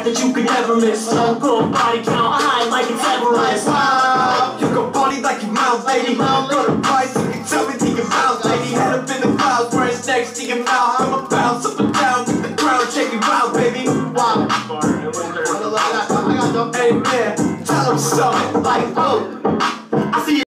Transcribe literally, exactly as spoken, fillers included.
that you could never miss. Stone cold body count high like it's Everest. Wow, you can party like you Mount Lady. Go to price, you can tell me to your mouth, lady. Head up in the clouds, where it's next to your mouth. I'ma bounce up and down to the ground, shake it out, baby. Wow. Hey man, tell them something like, oh.